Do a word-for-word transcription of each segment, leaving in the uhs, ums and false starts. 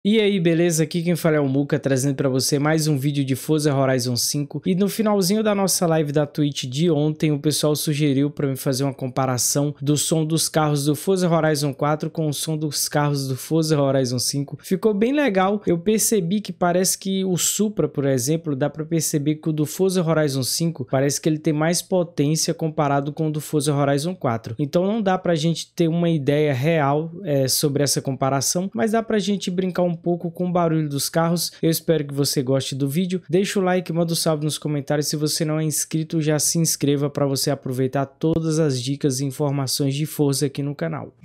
E aí, beleza? Aqui quem fala é o Muca, trazendo pra você mais um vídeo de Forza Horizon cinco. E no finalzinho da nossa live da Twitch de ontem, o pessoal sugeriu pra mim fazer uma comparação do som dos carros do Forza Horizon quatro com o som dos carros do Forza Horizon cinco. Ficou bem legal. Eu percebi que parece que o Supra, por exemplo, dá pra perceber que o do Forza Horizon cinco parece que ele tem mais potência comparado com o do Forza Horizon quatro. Então não dá pra gente ter uma ideia real é, sobre essa comparação, mas dá pra gente brincar um um pouco com o barulho dos carros. Eu espero que você goste do vídeo. Deixa o like, manda um salve nos comentários. Se você não é inscrito, já se inscreva para você aproveitar todas as dicas e informações de Forza aqui no canal.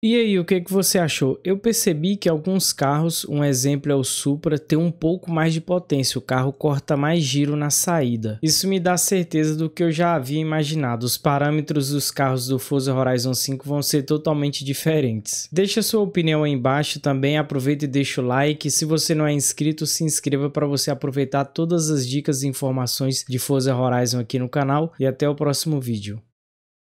E aí, o que que você achou? Eu percebi que alguns carros, um exemplo é o Supra, tem um pouco mais de potência, o carro corta mais giro na saída. Isso me dá certeza do que eu já havia imaginado, os parâmetros dos carros do Forza Horizon cinco vão ser totalmente diferentes. Deixa sua opinião aí embaixo também, aproveita e deixa o like, se você não é inscrito, se inscreva para você aproveitar todas as dicas e informações de Forza Horizon aqui no canal e até o próximo vídeo.